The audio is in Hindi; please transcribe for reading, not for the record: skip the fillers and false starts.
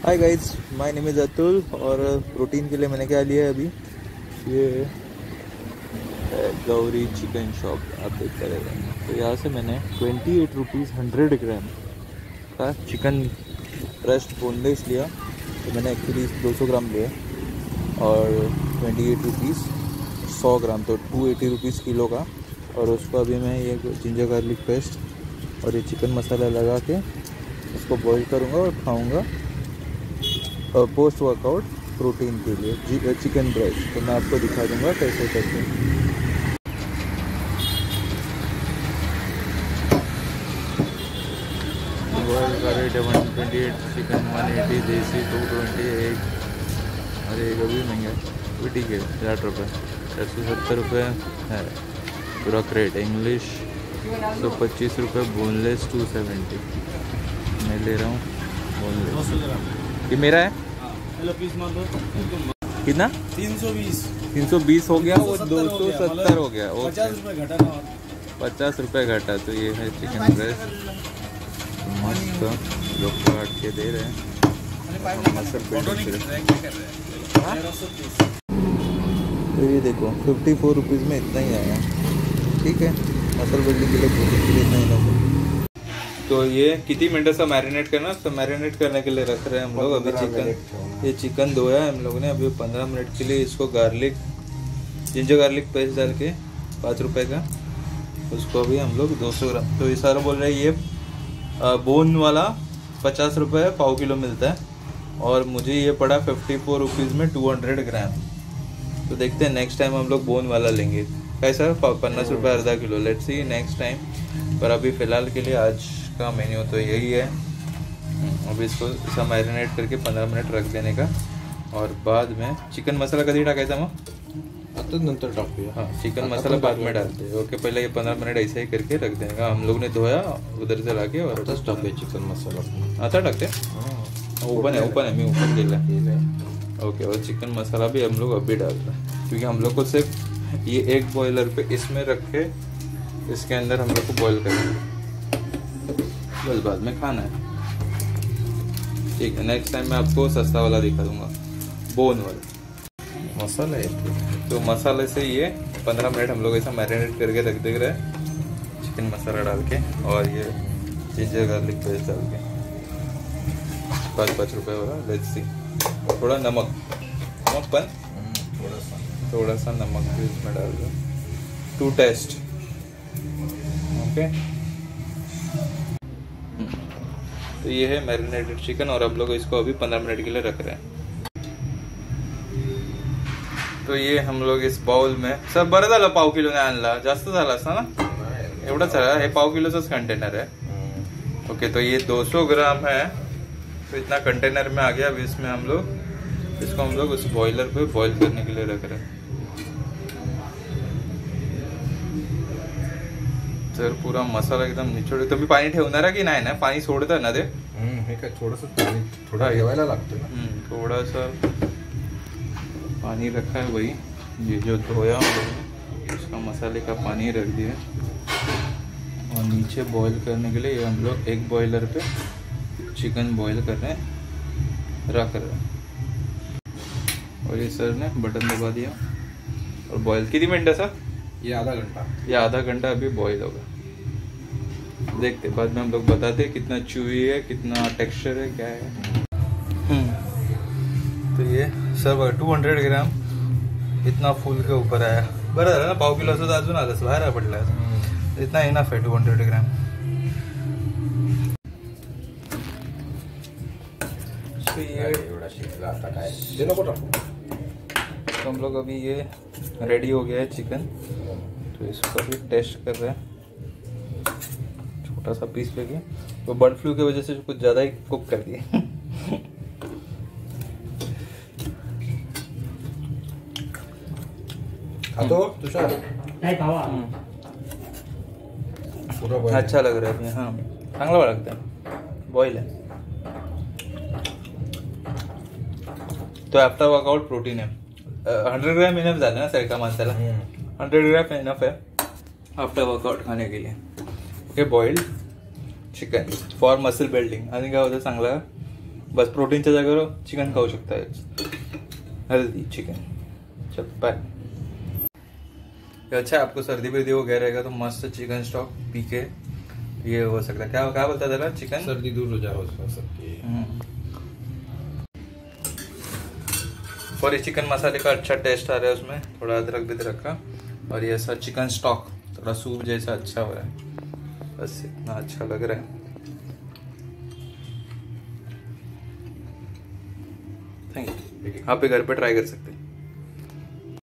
Hi guys, my name is Atul. और प्रोटीन के लिए मैंने क्या लिया है अभी, ये गौरी चिकन शॉप आप देख कर रहे हैं। तो यहाँ से मैंने 28 रुपीज़ 100 ग्राम का चिकन ब्रेस्ट बोनलेस लिया। तो मैंने एक्चुअली 200 ग्राम लिया और 28 रुपीज़ 100 ग्राम, तो 280 रुपीज़ किलो का। और उसको अभी मैं ये जिंजर गार्लिक पेस्ट और ये चिकन मसाला लगा के उसको बॉईल करूँगा और खाऊँगा पोस्ट वर्कआउट प्रोटीन के लिए चिकन ब्रेस्ट। तो मैं आपको दिखा दूँगा कैसे करते हैं। बॉयल करे 128 चिकन 180 देसी 228। अरे ये भी महंगा है, वो ठीक है 60 रुपये 470 रुपये है पूरा क्रेट। इंग्लिश 125 रुपये, बोनलेस 270। मैं ले रहा हूँ बोनलेस। ये मेरा है कितना 320 हो गया, वो 270 हो गया। वो 50 रुपये घटा। तो ये है चिकन ब्रेस्ट, मस्त लोग काट के दे रहे हैं। तो ये देखो 54 रुपीज़ में इतना ही आया। ठीक है, मसल बिल्डिंग के लिए इतना ही ना। तो ये कितनी मिनट से मैरिनेट करना, तो मैरिनेट करने के लिए रख रहे हैं हम लोग अभी चिकन। ये चिकन धोया है हम लोगों ने अभी 15 मिनट के लिए। इसको जिंजर गार्लिक पेस्ट डाल के 5 रुपये का, उसको अभी हम लोग 200 ग्राम। तो ये सारा बोल रहे हैं ये बोन वाला 50 रुपये पाव किलो मिलता है और मुझे ये पड़ा 54 रुपीज़ में 200 ग्राम। तो देखते हैं नेक्स्ट टाइम हम लोग बोन वाला लेंगे। कैसा 50 रुपये आधा किलो, लेट्स सी नेक्स्ट टाइम। पर अभी फ़िलहाल के लिए आज का मेन्यू तो यही है। अभी इसको सब मैरिनेट करके 15 मिनट रख देने का और बाद में चिकन मसाला कभी टाकायचा मग आता नंतर टाकूया। हाँ, चिकन मसाला बाद में डालते हैं। ओके, पहले ये 15 मिनट ऐसे ही करके रख देने का। हम लोग ने धोया उधर से लाके और टाकते चिकन मसाला आता टाकते। ओपन है मैं ओपन केला। ओके, और चिकन मसाला भी हम लोग अभी डाल रहे हैं क्योंकि हम लोग को सिर्फ ये एक बॉयलर पे इसमें रख के इसके अंदर हम लोग को बॉयल करना है, बस बाद में खाना है। ठीक है, नेक्स्ट टाइम मैं आपको सस्ता वाला दिखा दूंगा, बोन वाला मसाला है। तो मसाले से ये 15 मिनट हम लोग ऐसा मैरिनेट करके रख दे रहे हैं, चिकन मसाला डाल के और ये जिंजर गार्लिक पेस्ट डाल के 5 रुपये वाला। लेट्स सी, थोड़ा नमक थोड़ा सा नमक भी इसमें डाल दो टू टेस्ट। ओके, तो ये है मैरिनेटेड चिकन और हम लोग इसको अभी 15 मिनट के लिए रख रहे हैं। तो ये हम लोग इस बाउल में सब बरं झालं पाव किलो ने आणला, जास्त झाला असता ना, एवढंच झाला। हे पाव किलोचाच कंटेनर है। ओके, तो ये 200 ग्राम है, तो इतना कंटेनर में आ गया। अभी इसमें हम लोग उस बॉयलर पे बॉईल करने के लिए रख रहे हैं। तर पूरा मसाला एकदम निचोड। तुम्ही पाणी ठेवणार की नाही ना? पाणी सोडता ना ते? हे काय थोडंसं पाणी थोडा ठेवायला लागतं ना। थोड़ा सा पानी रखा है वही, ये जो धोया उसका मसाले का पानी रख दिया और नीचे बॉईल करने के लिए हम लोग एक बॉयलर पे चिकन बॉईल कर रहे हैं, रख रहे हैं। और ये सर ने बटन दबा दिया और बॉईल कितनी मिनट है सर? ये आधा घंटा अभी बॉईल होगा। देखते बाद में हम लोग बताते कितना चूई है, कितना टेक्सचर है, क्या है। तो ये सब 200 ग्राम इतना फूल के ऊपर आया। बरं झालं ना, पाव किलो असं अजून आलंच बाहेर पडला। इतना इनफ है 200 ग्राम। तो ये तो हम लोग अभी ये रेडी हो गया है चिकन। तो इसको भी टेस्ट कर रहे हैं, छोटा सा पीस लेके। तो बर्ड फ्लू की वजह से कुछ ज़्यादा ही कुक कर दिए। तुषार अच्छा लग रहा है अभी। हाँ, चांगला लगता है, बॉईल है। तो आफ्टर वर्कआउट प्रोटीन है। 100 ग्राम इनफ झालं ना सर का माणसाला? 100 ग्राम इनफ है आफ्टर वर्कआउट खाने के लिए। Okay, boiled chicken for muscle building आणि काय होतं चांगला बस प्रोटीनच्या जागेवर चिकन खाऊ शकता, हेल्दी चिकन। चल बाय। अच्छा आपको सर्दी वर्दी हो गया रहेगा तो मस्त चिकन स्टॉक पी के ये हो सकता है। क्या क्या बोलता था चिकन, सर्दी दूर हो जाओ उसमें सबकी। और ये चिकन मसाले का अच्छा टेस्ट आ रहा है उसमें, थोड़ा अदरक बिदरक का, और ये ऐसा चिकन स्टॉक थोड़ा सूप जैसा अच्छा हो रहा है, बस इतना अच्छा लग रहा है। Thank you. आप भी घर पे ट्राई कर सकते हैं।